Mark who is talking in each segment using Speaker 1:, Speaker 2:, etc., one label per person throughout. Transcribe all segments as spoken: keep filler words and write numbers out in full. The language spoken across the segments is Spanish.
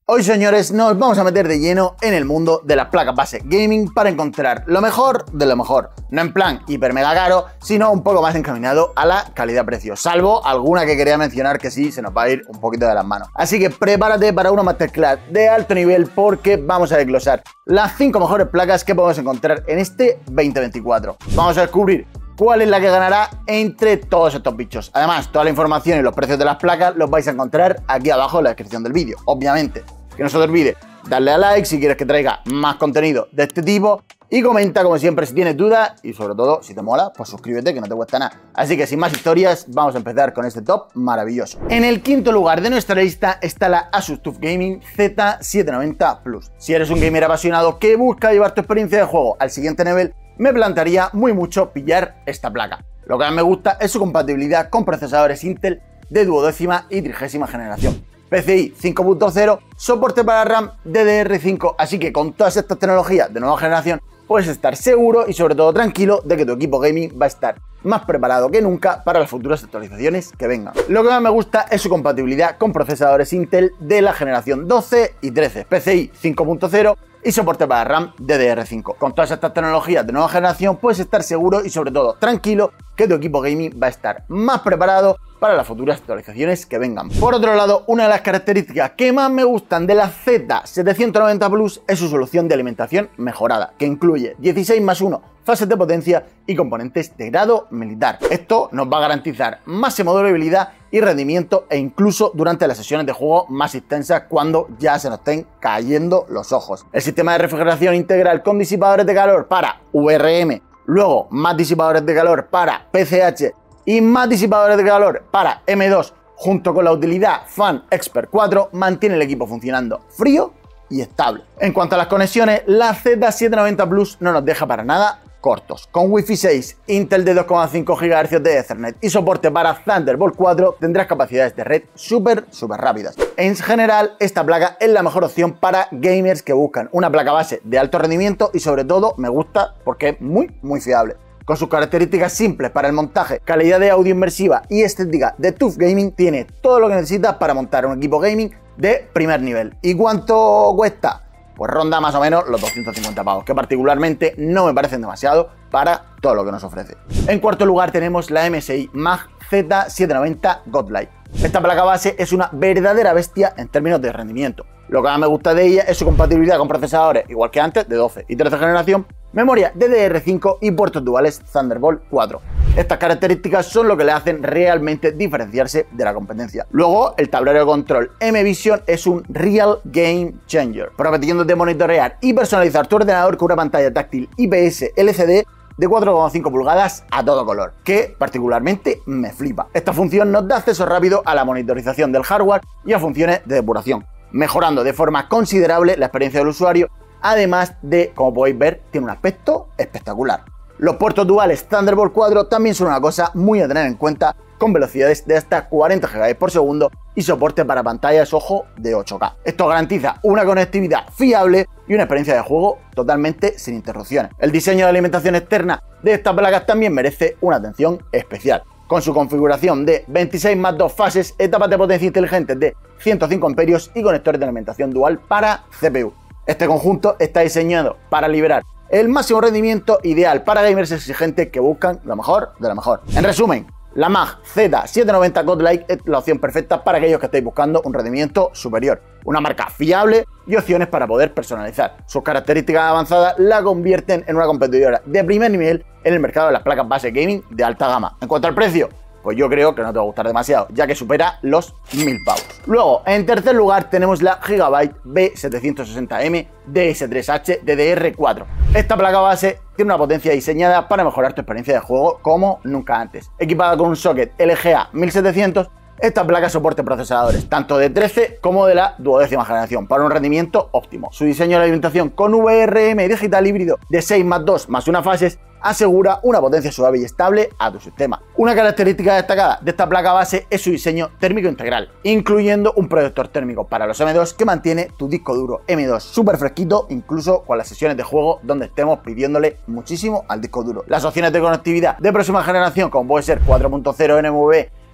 Speaker 1: Hoy, señores, nos vamos a meter de lleno en el mundo de las placas base gaming para encontrar lo mejor de lo mejor. No en plan hiper mega caro, sino un poco más encaminado a la calidad-precio, salvo alguna que quería mencionar que sí se nos va a ir un poquito de las manos. Así que prepárate para una masterclass de alto nivel porque vamos a desglosar las cinco mejores placas que podemos encontrar en este veinte veinticuatro. Vamos a descubrir cuál es la que ganará entre todos estos bichos. Además, toda la información y los precios de las placas los vais a encontrar aquí abajo en la descripción del vídeo, obviamente. Que no se te olvide darle a like si quieres que traiga más contenido de este tipo y comenta como siempre si tienes dudas y sobre todo si te mola, pues suscríbete que no te cuesta nada. Así que sin más historias, vamos a empezar con este top maravilloso. En el quinto lugar de nuestra lista está la Asus TUF Gaming Z setecientos noventa Plus. Si eres un gamer apasionado que busca llevar tu experiencia de juego al siguiente nivel, me plantearía muy mucho pillar esta placa. Lo que más me gusta es su compatibilidad con procesadores Intel de duodécima y trigésima generación. P C I cinco punto cero, soporte para RAM D D R cinco, así que con todas estas tecnologías de nueva generación puedes estar seguro y sobre todo tranquilo de que tu equipo gaming va a estar más preparado que nunca para las futuras actualizaciones que vengan. Lo que más me gusta es su compatibilidad con procesadores Intel de la generación doce y trece, P C I cinco punto cero y soporte para RAM D D R cinco. Con todas estas tecnologías de nueva generación puedes estar seguro y sobre todo tranquilo que tu equipo gaming va a estar más preparado para las futuras actualizaciones que vengan. Por otro lado, una de las características que más me gustan de la Z setecientos noventa Plus es su solución de alimentación mejorada, que incluye dieciséis más uno fases de potencia y componentes de grado militar. Esto nos va a garantizar máxima durabilidad y rendimiento e incluso durante las sesiones de juego más extensas cuando ya se nos estén cayendo los ojos. El sistema de refrigeración integral con disipadores de calor para V R M, luego más disipadores de calor para P C H y más disipadores de calor para M dos, junto con la utilidad Fan Expert cuatro, mantiene el equipo funcionando frío y estable. En cuanto a las conexiones, la Z setecientos noventa Plus no nos deja para nada cortos. Con Wi-Fi seis, Intel de dos coma cinco gigahercios de Ethernet y soporte para Thunderbolt cuatro tendrás capacidades de red súper, súper rápidas. En general, esta placa es la mejor opción para gamers que buscan una placa base de alto rendimiento y sobre todo me gusta porque es muy, muy fiable. Con sus características simples para el montaje, calidad de audio inmersiva y estética de TUF Gaming, tiene todo lo que necesitas para montar un equipo gaming de primer nivel. ¿Y cuánto cuesta? Pues ronda más o menos los doscientos cincuenta pavos, que particularmente no me parecen demasiado para todo lo que nos ofrece. En cuarto lugar tenemos la M S I Mag Z setecientos noventa Godlike. Esta placa base es una verdadera bestia en términos de rendimiento. Lo que más me gusta de ella es su compatibilidad con procesadores, igual que antes, de doce y trece generación, memoria D D R cinco y puertos duales Thunderbolt cuatro. Estas características son lo que le hacen realmente diferenciarse de la competencia. Luego, el tablero de control M Vision es un real game changer, prometiéndote monitorear y personalizar tu ordenador con una pantalla táctil I P S L C D de cuatro coma cinco pulgadas a todo color, que particularmente me flipa. Esta función nos da acceso rápido a la monitorización del hardware y a funciones de depuración, mejorando de forma considerable la experiencia del usuario, además de, como podéis ver, tiene un aspecto espectacular. Los puertos duales Thunderbolt cuatro también son una cosa muy a tener en cuenta, con velocidades de hasta cuarenta gigabytes por segundo y soporte para pantallas, ojo, de ocho K. Esto garantiza una conectividad fiable y una experiencia de juego totalmente sin interrupciones. El diseño de alimentación externa de estas placas también merece una atención especial, con su configuración de veintiséis más dos fases, etapas de potencia inteligentes de ciento cinco amperios y conectores de alimentación dual para C P U. Este conjunto está diseñado para liberar el máximo rendimiento ideal para gamers exigentes que buscan lo mejor de lo mejor. En resumen, la Mag Z setecientos noventa Godlike es la opción perfecta para aquellos que estáis buscando un rendimiento superior, una marca fiable y opciones para poder personalizar. Sus características avanzadas la convierten en una competidora de primer nivel en el mercado de las placas base gaming de alta gama. En cuanto al precio, pues yo creo que no te va a gustar demasiado, ya que supera los mil pavos. Luego, en tercer lugar, tenemos la Gigabyte B setecientos sesenta M D S tres H D D R cuatro. Esta placa base tiene una potencia diseñada para mejorar tu experiencia de juego como nunca antes. Equipada con un socket L G A mil setecientos, esta placa soporta procesadores tanto de trece como de la duodécima generación para un rendimiento óptimo. Su diseño de alimentación con V R M digital híbrido de seis más dos más una fases asegura una potencia suave y estable a tu sistema. Una característica destacada de esta placa base es su diseño térmico integral, incluyendo un protector térmico para los M dos que mantiene tu disco duro M dos súper fresquito, incluso con las sesiones de juego donde estemos pidiéndole muchísimo al disco duro. Las opciones de conectividad de próxima generación, como puede ser cuatro punto cero N M V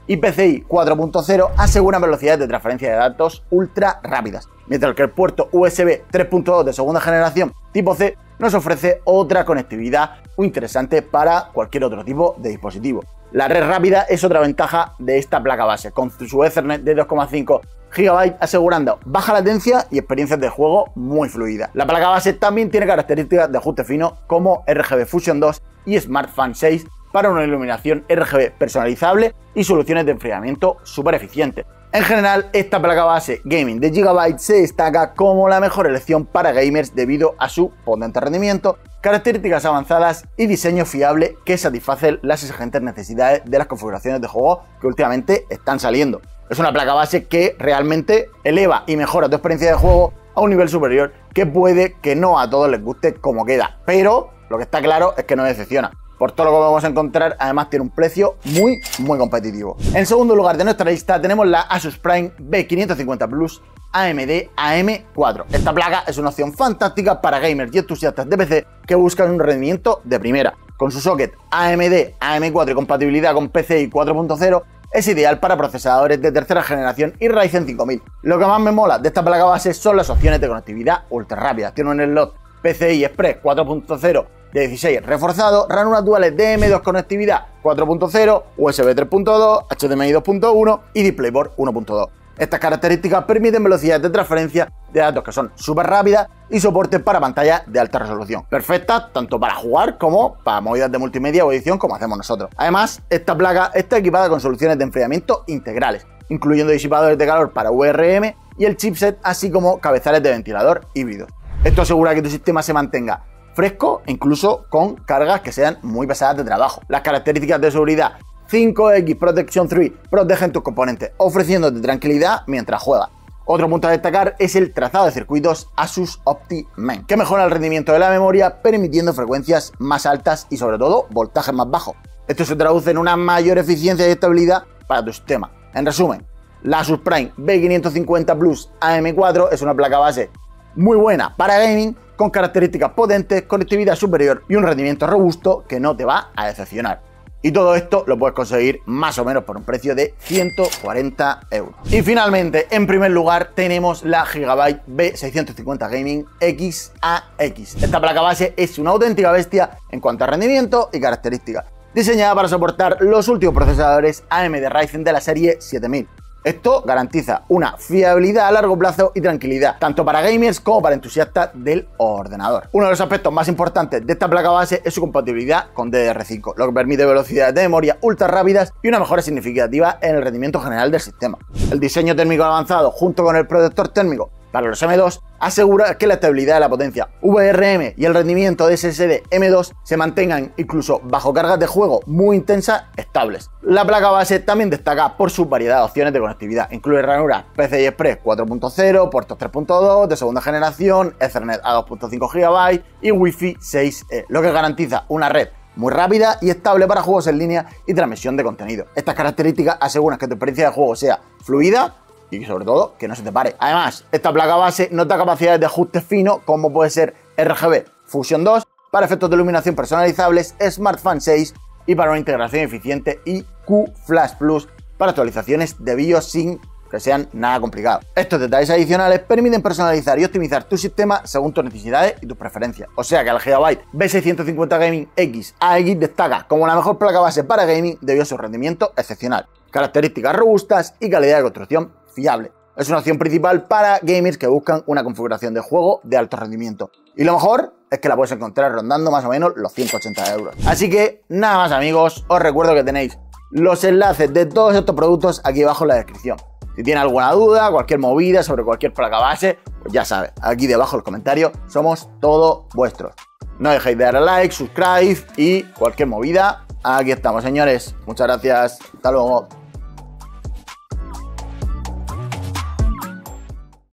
Speaker 1: y P C I cuatro punto cero aseguran velocidades de transferencia de datos ultra rápidas, mientras que el puerto U S B tres punto dos de segunda generación tipo C nos ofrece otra conectividad muy interesante para cualquier otro tipo de dispositivo. La red rápida es otra ventaja de esta placa base, con su Ethernet de dos coma cinco gigabytes asegurando baja latencia y experiencias de juego muy fluidas. La placa base también tiene características de ajuste fino como R G B Fusion dos y SmartFan seis para una iluminación R G B personalizable y soluciones de enfriamiento súper eficientes. En general, esta placa base gaming de Gigabyte se destaca como la mejor elección para gamers debido a su potente rendimiento, características avanzadas y diseño fiable que satisface las exigentes necesidades de las configuraciones de juego que últimamente están saliendo. Es una placa base que realmente eleva y mejora tu experiencia de juego a un nivel superior que puede que no a todos les guste como queda, pero lo que está claro es que no decepciona. Por todo lo que vamos a encontrar, además tiene un precio muy, muy competitivo. En segundo lugar de nuestra lista tenemos la Asus Prime B quinientos cincuenta Plus A M D A M cuatro. Esta placa es una opción fantástica para gamers y entusiastas de P C que buscan un rendimiento de primera. Con su socket A M D A M cuatro y compatibilidad con P C I cuatro punto cero, es ideal para procesadores de tercera generación y Ryzen cinco mil. Lo que más me mola de esta placa base son las opciones de conectividad ultra rápidas. Tiene un slot P C I Express cuatro punto cero de dieciséis reforzado, ranuras duales de M dos conectividad cuatro punto cero, U S B tres punto dos, H D M I dos punto uno y DisplayPort uno punto dos. Estas características permiten velocidades de transferencia de datos que son súper rápidas y soporte para pantallas de alta resolución, perfectas tanto para jugar como para movidas de multimedia o edición como hacemos nosotros. Además, esta placa está equipada con soluciones de enfriamiento integrales, incluyendo disipadores de calor para V R M y el chipset, así como cabezales de ventilador híbridos. Esto asegura que tu sistema se mantenga fresco e incluso con cargas que sean muy pesadas de trabajo. Las características de seguridad cinco X Protection tres protegen tus componentes, ofreciéndote tranquilidad mientras juegas. Otro punto a destacar es el trazado de circuitos Asus OptiMain, que mejora el rendimiento de la memoria, permitiendo frecuencias más altas y sobre todo voltajes más bajos. Esto se traduce en una mayor eficiencia y estabilidad para tu sistema. En resumen, la Asus Prime B quinientos cincuenta Plus A M cuatro es una placa base muy buena para gaming, con características potentes, conectividad superior y un rendimiento robusto que no te va a decepcionar. Y todo esto lo puedes conseguir más o menos por un precio de ciento cuarenta euros. Y finalmente, en primer lugar, tenemos la Gigabyte B seiscientos cincuenta Gaming X A X. Esta placa base es una auténtica bestia en cuanto a rendimiento y características, diseñada para soportar los últimos procesadores A M D Ryzen de la serie siete mil. Esto garantiza una fiabilidad a largo plazo y tranquilidad, tanto para gamers como para entusiastas del ordenador. Uno de los aspectos más importantes de esta placa base es su compatibilidad con D D R cinco, lo que permite velocidades de memoria ultra rápidas y una mejora significativa en el rendimiento general del sistema. El diseño térmico avanzado, junto con el protector térmico para los M dos, asegura que la estabilidad de la potencia V R M y el rendimiento de S S D M dos se mantengan incluso bajo cargas de juego muy intensas estables. La placa base también destaca por su variedad de opciones de conectividad. Incluye ranuras P C I Express cuatro punto cero, puertos tres punto dos de segunda generación, Ethernet a dos punto cinco gigabytes y Wi-Fi seis E, lo que garantiza una red muy rápida y estable para juegos en línea y transmisión de contenido. Estas características aseguran que tu experiencia de juego sea fluida y sobre todo que no se te pare. Además, esta placa base no da capacidades de ajuste fino como puede ser R G B Fusion dos para efectos de iluminación personalizables, SmartFan seis y para una integración eficiente y Q Flash Plus para actualizaciones de BIOS sin que sean nada complicados. Estos detalles adicionales permiten personalizar y optimizar tu sistema según tus necesidades y tus preferencias. O sea que la Gigabyte B seiscientos cincuenta Gaming X A X destaca como la mejor placa base para gaming debido a su rendimiento excepcional, características robustas y calidad de construcción fiable. Es una opción principal para gamers que buscan una configuración de juego de alto rendimiento. Y lo mejor es que la puedes encontrar rondando más o menos los ciento ochenta euros. Así que nada más, amigos, os recuerdo que tenéis los enlaces de todos estos productos aquí abajo en la descripción. Si tienes alguna duda, cualquier movida sobre cualquier placa base, pues ya sabes, aquí debajo en los comentarios somos todos vuestros. No dejéis de darle like, subscribe y cualquier movida, aquí estamos, señores. Muchas gracias, hasta luego.